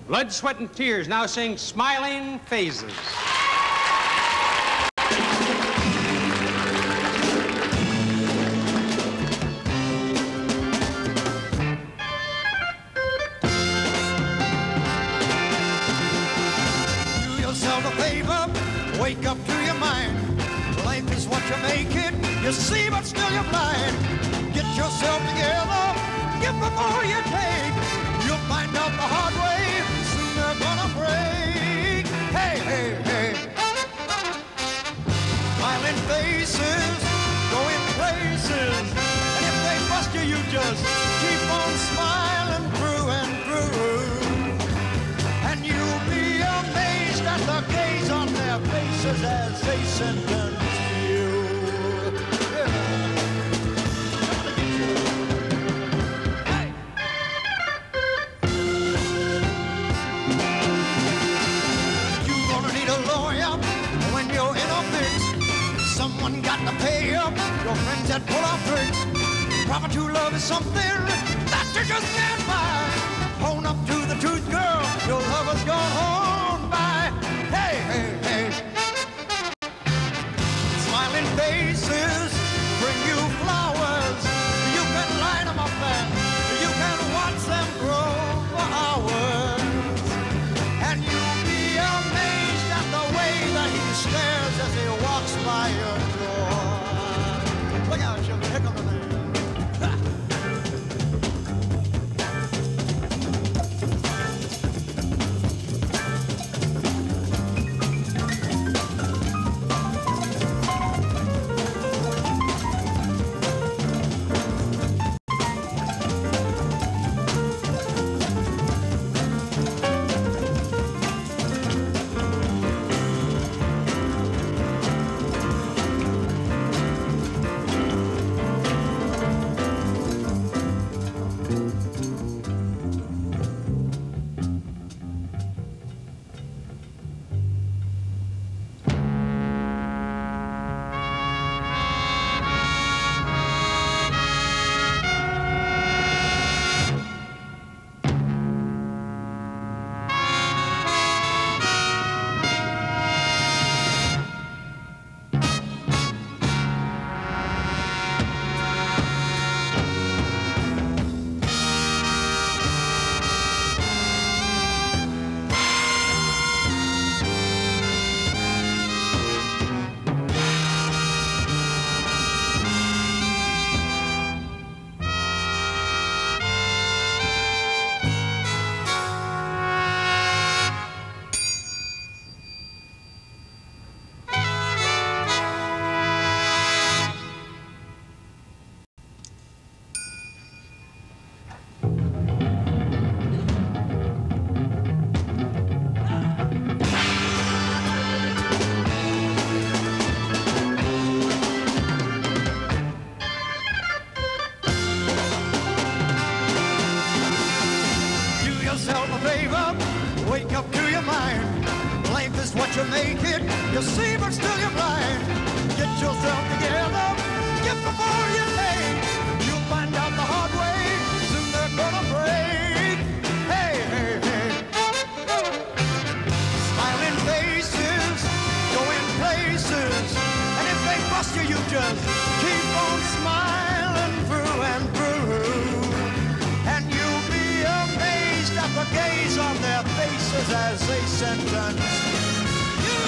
Blood, Sweat, and Tears now sing Smiling Phases. Do yourself a favor, wake up to your mind. Life is what you make it, you see but still you're blind. Get yourself together, give before you take. You'll find out the hard way, soon they're gonna break. Hey, hey, hey. Smiling faces, going places. And if they bust you, you just keep on smiling through and through. And you'll be amazed at the gaze on their faces as they sentence you. Hey. You're gonna need a lawyer when you're in a fix. Someone got to pay up your friends that pull off tricks. Proper true love is something that you just can't buy. Own up to the truth, girl, your lover's gone home by. Hey, hey, hey. Smiling faces bring you flowers. You can line them up and you can watch them grow for hours. And you'll be amazed at the way that he stares as he walks by your door. Look out, sugar, here comes the man. Wake up to your mind. Life is what you make it. You see, but still you're blind. Get yourself together. Get before you're late. You'll find out the hard way. Soon they're gonna break. Hey, hey, hey. Smiling faces, going places. And if they bust you, you just keep on smiling through and through. And you'll be amazed at the gaze on their faces as they sentence you.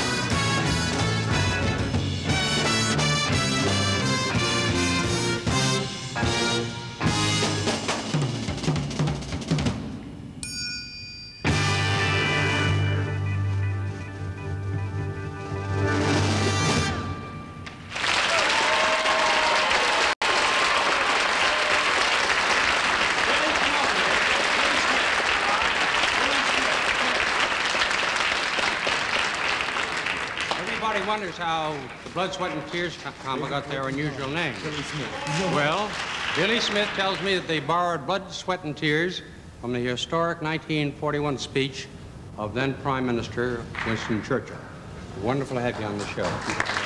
Everybody wonders how the Blood, Sweat, and Tears combo got their unusual name. Well, Billy Smith tells me that they borrowed Blood, Sweat, and Tears from the historic 1941 speech of then Prime Minister Winston Churchill. Wonderful to have you on the show.